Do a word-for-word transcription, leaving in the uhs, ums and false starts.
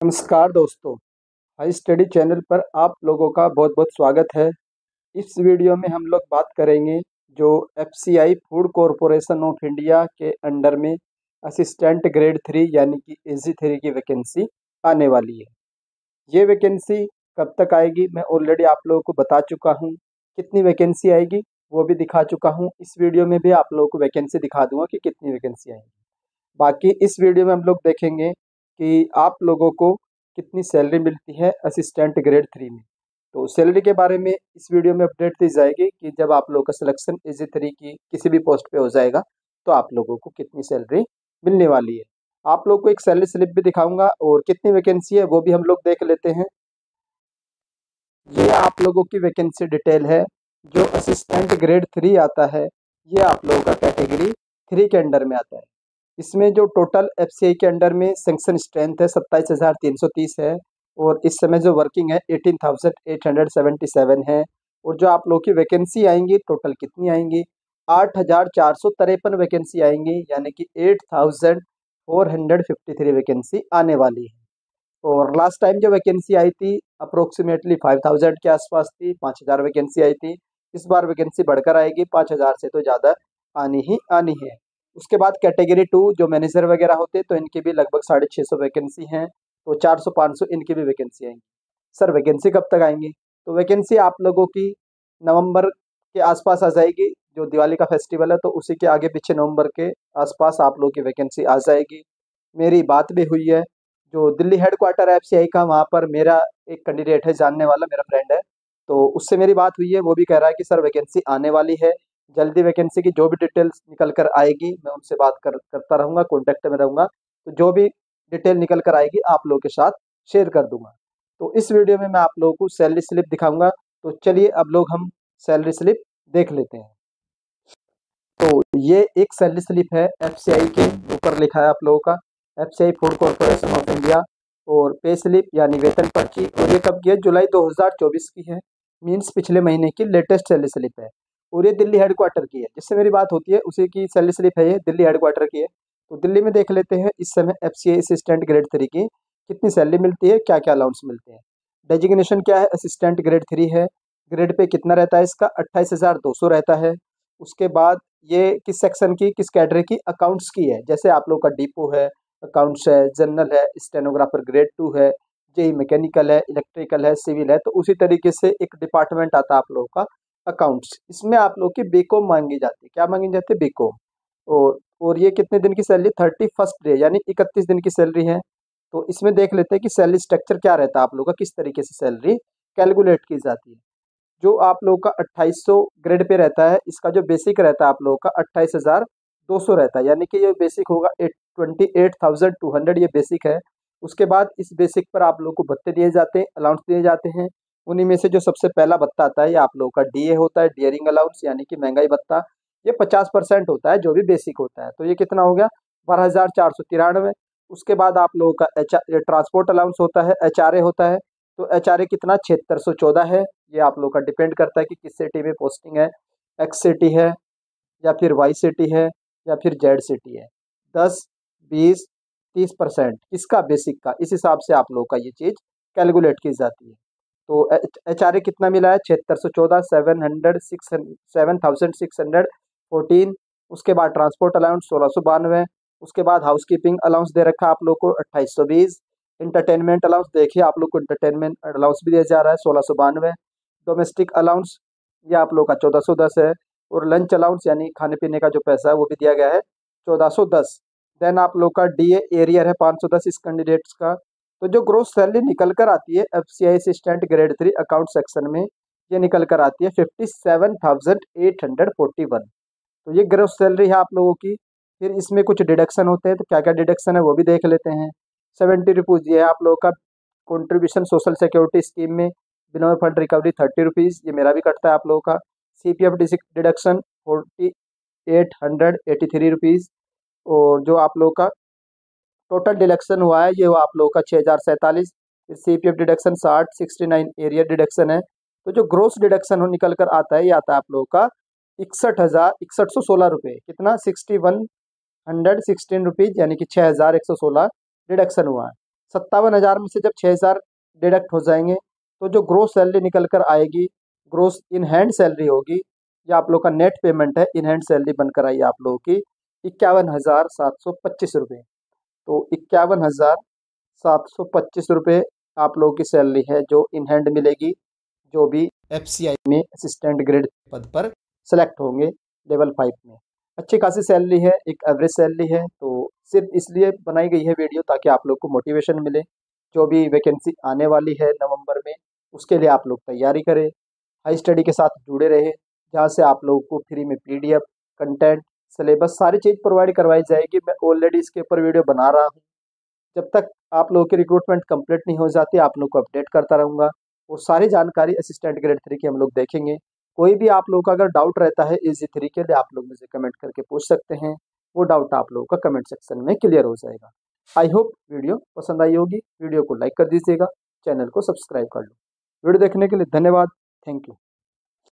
नमस्कार दोस्तों, high study channel पर आप लोगों का बहुत बहुत स्वागत है। इस वीडियो में हम लोग बात करेंगे जो F C I food corporation of India के अंडर में असिस्टेंट ग्रेड थ्री यानी कि ए जी थ्री की वैकेंसी आने वाली है। ये वैकेंसी कब तक आएगी मैं ऑलरेडी आप लोगों को बता चुका हूँ। कितनी वैकेंसी आएगी वो भी दिखा चुका हूँ। इस वीडियो में भी आप लोगों को वैकेंसी दिखा दूंगा कि कितनी वैकेंसी आएगी। बाकी इस वीडियो में हम लोग देखेंगे कि आप लोगों को कितनी सैलरी मिलती है असिस्टेंट ग्रेड थ्री में। तो सैलरी के बारे में इस वीडियो में अपडेट दी जाएगी कि जब आप लोगों का सिलेक्शन ए जी थ्री की किसी भी पोस्ट पे हो जाएगा तो आप लोगों को कितनी सैलरी मिलने वाली है। आप लोग को एक सैलरी स्लिप भी दिखाऊंगा और कितनी वैकेंसी है वो भी हम लोग देख लेते हैं। ये आप लोगों की वैकेंसी डिटेल है। जो असिस्टेंट ग्रेड थ्री आता है ये आप लोगों का कैटेगरी थ्री के अंडर में आता है। इसमें जो टोटल एफ सी आई के अंडर में सेंक्शन स्ट्रेंथ है सत्ताईस हज़ार तीन सौ तीस है और इस समय जो वर्किंग है अठारह हज़ार आठ सौ सतहत्तर है। और जो आप लोगों की वैकेंसी आएंगी टोटल कितनी आएंगी, आठ हज़ार चार सौ तिरपन वैकेंसी आएंगी यानी कि आठ हज़ार चार सौ तिरेपन वैकेंसी आने वाली है। और लास्ट टाइम जो वैकेंसी आई थी अप्रोक्सीमेटली पाँच हज़ार के आसपास थी, पाँच हज़ार वैकेंसी आई थी। इस बार वैकेंसी बढ़कर आएगी, पाँच हज़ार से तो ज़्यादा आनी ही आनी है। उसके बाद कैटेगरी टू जो मैनेजर वगैरह होते हैं तो इनकी भी लगभग साढ़े छः सौ वैकेंसी हैं, तो चार सौ पाँच सौ इनकी भी वैकेंसी आएंगी। सर वैकेंसी कब तक आएंगी? तो वैकेंसी आप लोगों की नवंबर के आसपास आ जाएगी। जो दिवाली का फेस्टिवल है तो उसी के आगे पीछे नवंबर के आसपास आप लोगों की वैकेंसी आ जाएगी। मेरी बात भी हुई है जो Delhi headquarter F C I का, वहाँ पर मेरा एक कैंडिडेट है जानने वाला, मेरा फ्रेंड है, तो उससे मेरी बात हुई है। वो भी कह रहा है कि सर वैकेंसी आने वाली है, जल्दी वैकेंसी की जो भी डिटेल्स निकल कर आएगी मैं उनसे बात कर करता रहूँगा, कॉन्टैक्ट में रहूँगा। तो जो भी डिटेल निकल कर आएगी आप लोगों के साथ शेयर कर दूंगा। तो इस वीडियो में मैं आप लोगों को सैलरी स्लिप दिखाऊंगा। तो चलिए अब लोग हम सैलरी स्लिप देख लेते हैं। तो ये एक सैलरी स्लिप है एफ सी आई के ऊपर लिखा है आप लोगों का, F C I food corporation of India. और पे स्लिप यानी वेतन पर्ची, और ये कब की है? जुलाई दो हज़ार चौबीस की है, मीन्स पिछले महीने की लेटेस्ट सैलरी स्लिप है। और ये दिल्ली हेडक्वार्टर की है, जिससे मेरी बात होती है उसी की सैलरी स्लिप है, ये दिल्ली हेडक्वार्टर की है। तो दिल्ली में देख लेते हैं इस समय F C I assistant grade three की कितनी सैलरी मिलती है, क्या क्या अलाउंस मिलते हैं। डेजिग्नेशन क्या है? असिस्टेंट ग्रेड थ्री है। ग्रेड पे कितना रहता है इसका? अट्ठाईस हज़ार दो सौ रहता है। उसके बाद ये किस सेक्शन की, किस कैटेगरी की? अकाउंट्स की है। जैसे आप लोग का डिपो है, अकाउंट्स है, जनरल है, स्टेनोग्राफर ग्रेड टू है, जेई मैकेनिकल है, इलेक्ट्रिकल है, सिविल है। तो उसी तरीके से एक डिपार्टमेंट आता है आप लोगों का अकाउंट्स। इसमें आप लोग की बीकॉम मांगी जाती है। क्या मांगी जाती है? बीकॉम। और और ये कितने दिन की सैलरी? थर्टी फर्स्ट डे यानी इकतीस दिन की सैलरी है। तो इसमें देख लेते हैं कि सैलरी स्ट्रक्चर क्या रहता है आप लोगों का, किस तरीके से सैलरी कैलकुलेट की जाती है। जो आप लोगों का अट्ठाईस सौ ग्रेड पे रहता है, इसका जो बेसिक रहता है आप लोगों का अट्ठाईस हज़ार दो सौ रहता है, यानी कि ये बेसिक होगा twenty eight thousand two hundred, ये बेसिक है। उसके बाद इस बेसिक पर आप लोगों को भत्ते दिए जाते हैं, अलाउंस दिए जाते हैं। उन्हीं में से जो सबसे पहला भत्ता आता है ये आप लोगों का डी ए होता है, डियरिंग अलाउंस यानी कि महंगाई भत्ता। ये पचास परसेंट होता है जो भी बेसिक होता है। तो ये कितना हो गया? बारह हज़ार चार सौ तिरानवे। उसके बाद आप लोगों का एच ट्रांसपोर्ट अलाउंस होता है, एच आर ए होता है। तो एच आर ए कितना? छिहत्तर सौ चौदह है। ये आप लोग का डिपेंड करता है कि किस सिटी में पोस्टिंग है, एक्स सिटी है या फिर वाई सिटी है या फिर जेड सिटी है। दस, बीस, तीस परसेंट किसका? बेसिक का। इस हिसाब से आप लोग का ये चीज़ कैलकुलेट की जाती है। तो एच आर ए कितना मिला है? छिहत्तर सौ चौदह, seven hundred six seven thousand six hundred fourteen. उसके बाद ट्रांसपोर्ट अलाउंस सोलह सौ बानवे। उसके बाद हाउस कीपिंग अलाउंस दे रखा है आप लोग को अट्ठाईस सौ बीस। इंटरटेनमेंट अलाउंस देखिए आप लोग को इंटरटेनमेंट अलाउंस भी दिया जा रहा है सोलह सौ बानवे। डोमेस्टिक अलाउंस ये आप लोग का चौदह सौ दस है। और लंच अलाउंस यानी खाने पीने का जो पैसा है वो भी दिया गया है चौदह सौ दस। देन आप लोग का डी ए एरियर है पाँच सौ दस इस कैंडिडेट्स का। तो जो ग्रोस सैलरी निकल कर आती है F C I assistant grade three account section में, ये निकल कर आती है fifty seven thousand eight hundred forty one. तो ये ग्रोस सैलरी है आप लोगों की। फिर इसमें कुछ डिडक्शन होते हैं, तो क्या क्या डिडक्शन है वो भी देख लेते हैं। सेवेंटी रुपीज़ ये है आप लोगों का कंट्रीब्यूशन सोशल सिक्योरिटी स्कीम में, belong fund recovery thirty rupees, ये मेरा भी कटता है आप लोगों का। C P F deduction forty eight hundred eighty three rupees. और जो आप लोगों का टोटल डिडक्शन हुआ है ये वो आप लोगों का छः हज़ार सैंतालीस। फिर सी पी एफ डिडक्शन साठ, सिक्सटी नाइन एरिया डिडक्शन है। तो जो ग्रोस डिडक्शन हो निकल कर आता है ये आता है आप लोगों का इकसठ हज़ार इकसठ सौ सोलह रुपये। कितना? Sixty one hundred sixteen rupees यानी कि छः हज़ार एक सौ सोलह डिडक्शन हुआ है। सत्तावन हज़ार में से जब छः हज़ार डिडक्ट हो जाएंगे तो जो ग्रोस सैलरी निकल कर आएगी, ग्रोस इन हैंड सैलरी होगी, या आप लोग का नेट पेमेंट है, इन हैंड सैलरी बनकर आई आप लोगों की इक्यावन हज़ार सात सौ पच्चीस रुपये। तो इक्यावन हज़ार सात सौ पच्चीस रुपये आप लोगों की सैलरी है जो इन हैंड मिलेगी, जो भी एफसीआई में असिस्टेंट ग्रेड पद पर सेलेक्ट होंगे लेवल फाइव में। अच्छी खासी सैलरी है, एक एवरेज सैलरी है। तो सिर्फ इसलिए बनाई गई है वीडियो ताकि आप लोग को मोटिवेशन मिले, जो भी वैकेंसी आने वाली है नवंबर में उसके लिए आप लोग तैयारी करें, हाई स्टडी के साथ जुड़े रहे, जहाँ से आप लोगों को फ्री में पीडीएफ, कंटेंट, सिलेबस सारी चीज़ प्रोवाइड करवाई जाएगी। मैं ऑलरेडी इसके ऊपर वीडियो बना रहा हूँ। जब तक आप लोगों की रिक्रूटमेंट कंप्लीट नहीं हो जाती आप लोग को अपडेट करता रहूँगा, और सारी जानकारी असिस्टेंट ग्रेड थ्री की हम लोग देखेंगे। कोई भी आप लोगों का अगर डाउट रहता है इजी थ्री के लिए, आप लोग मुझे कमेंट करके पूछ सकते हैं, वो डाउट आप लोगों का कमेंट सेक्शन में क्लियर हो जाएगा। आई होप वीडियो पसंद आई होगी। वीडियो को लाइक कर दीजिएगा, चैनल को सब्सक्राइब कर लो। वीडियो देखने के लिए धन्यवाद। Thank you.